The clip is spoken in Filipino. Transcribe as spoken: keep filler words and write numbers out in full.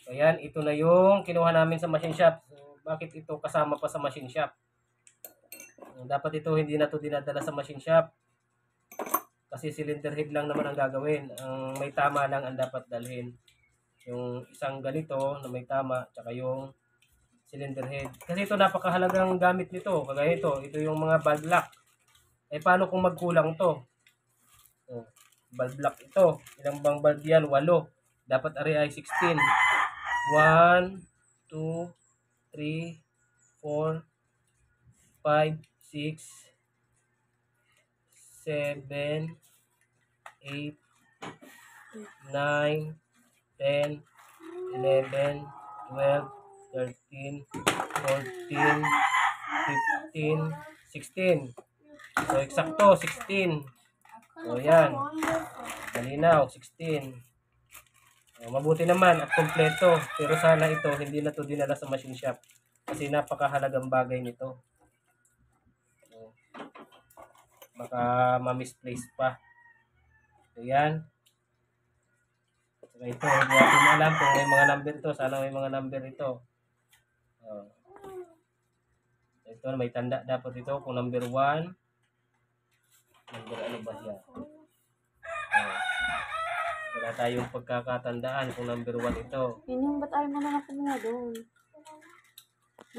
Ayan, ito na yung kinuha namin sa machine shop. So, bakit ito kasama pa sa machine shop? Dapat ito hindi na to dinadala sa machine shop. Kasi cylinder head lang naman ang gagawin. Ang may tama lang ang dapat dalhin. Yung isang ganito na may tama, tsaka yung cylinder head. Kasi ito napakahalagang gamit nito. Kagaya ito, ito yung mga valve lock. Eh paano kung magkulang to? Oh, valve lock ito. Ilang bang valve yan? Walo. Dapat ari ay sixteen. one, two, three, four, five, six, seven, eight, nine, ten, eleven, twelve, thirteen, fourteen, fifteen, sixteen. So, eksakto, sixteen. So, yan. Malinaw, sixteen. So, mabuti naman at kompleto. Pero sana ito, hindi na to dinala sa machine shop. Kasi napakahalagang bagay nito. So, baka ma-misplace pa. So, yan. So, ito, hindi natin alam kung may mga number ito. Sana may mga number ito. Oh. Ito, may tanda dapat ito. Kung number one. Number ano ba siya? Oh. Wala tayong pagkakatandaan kung number one ito. Yun yung ba't ayaw mo na kumuha doon?